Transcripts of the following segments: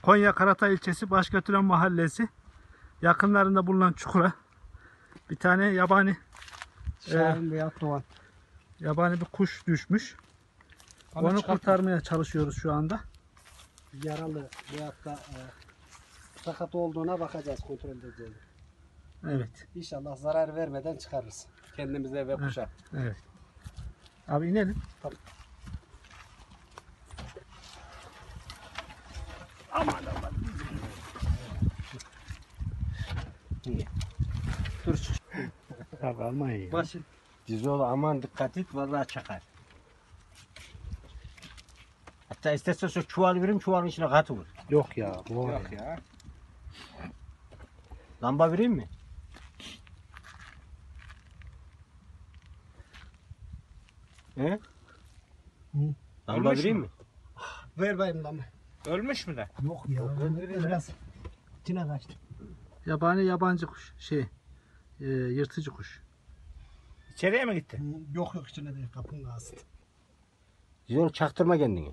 Konya Karatay ilçesi Başkötüren mahallesi yakınlarında bulunan çukura bir tane yabani Şahin veya Doğan. yabani bir kuş düşmüş. Onu kurtarmaya çalışıyoruz şu anda. Yaralı veyahut da sakat olduğuna bakacağız, kontrol edeceğiz. Evet. İnşallah zarar vermeden çıkarırız. Kendimize ve kuşa. Evet. Abi inelim. Tamam. Dur çık. Abi almayın ya. Başı. Dizoğlu aman dikkat et vallahi çakar. Hatta istersen şu çuval vereyim, çuvalın içine katı vur. Yok ya. Bu Yok ya. Lamba vereyim mi? He? Hı. Lamba Ölmüş vereyim mü? mi? Ver bayım lan. Ölmüş mü de? Yok ya. Biraz içine kaçtı. Yabani yabancı kuş. Yırtıcı kuş. İçeriye mi gitti? Yok yok, içine değil, kapının ağzında. Dizoğlu çaktırma kendini.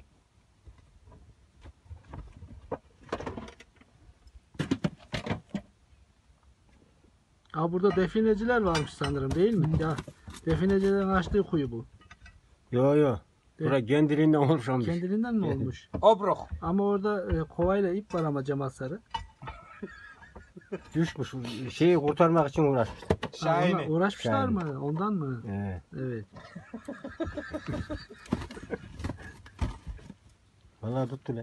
Aa, burada defineciler varmış sanırım, değil mi? Ya definecilerin açtığı kuyu bu. Yo yo. Evet. Bura kendiliğinden oluşamış. Kendiliğinden mi olmuş? Obrok. Ama orada kovayla ip var ama camasarı. Düşmüş. Şeyi kurtarmak için uğraşmış. Şahin'i. Uğraşmışlar Şahin. mı? Ondan mı? Evet. Evet. Vallahi tuttu lan.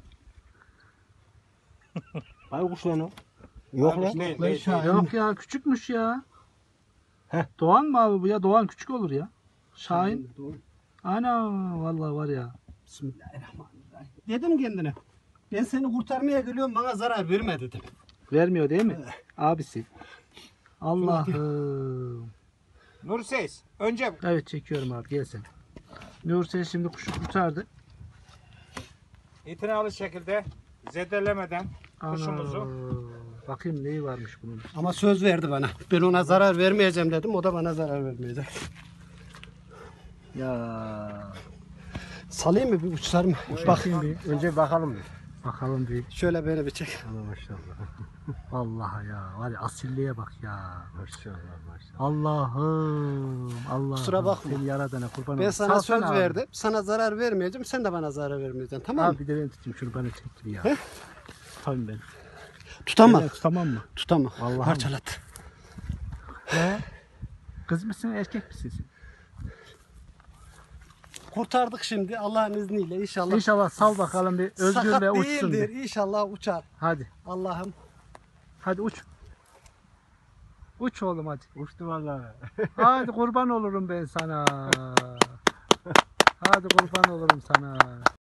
Ay kuş lan o. Yok lan. Yok ya, küçükmüş ya. Heh. Doğan mı abi bu ya? Doğan küçük olur ya. Şahin. Doğru. Ana vallahi var ya. Bismillahirrahmanirrahim. Dedim kendine. Ben seni kurtarmaya geliyorum, bana zarar verme dedim. Vermiyor değil mi? Abisi. Allah'ım. Nurseys. Önce Evet, çekiyorum abi, gel sen. Nursel şimdi kuşu kurtardı. itinalı şekilde zedelemeden Ana. kuşumuzu Bakayım neyi varmış bunun. Ama söz verdi bana. Ben ona zarar vermeyeceğim dedim, o da bana zarar vermeyecek. Ya. Salayım mı, bir uçsar mı? Bakayım bir. Önce bakalım bir. Bakalım bir. Şöyle beni bir çek. Allah maşallah. Vallahi ya. Var ya, asilliğe bak ya. Maşallah maşallah. Allah'ım. Allah'ım. Kusura bakma. Seni yaradana kurban Ben olayım. sana söz Salsana abi. verdim. Sana zarar vermeyeceğim. Sen de bana zarar vermeyeceksin. Tamam mı? Abi bir de ben tutayım şunu, bana çektir ya. Tutamam ben. Tutamam. Ben tutamam mı? Tutamam. Vallahi Parçalat. He? Kız mısın, erkek misin? Kurtardık şimdi Allah'ın izniyle inşallah. İnşallah sal bakalım bir, özgürle Sakat uçsun değildir. bir. İnşallah uçar. Hadi. Allah'ım. Hadi uç. Uç oğlum hadi. Uçtu vallahi. Hadi kurban olurum ben sana. Hadi kurban olurum sana.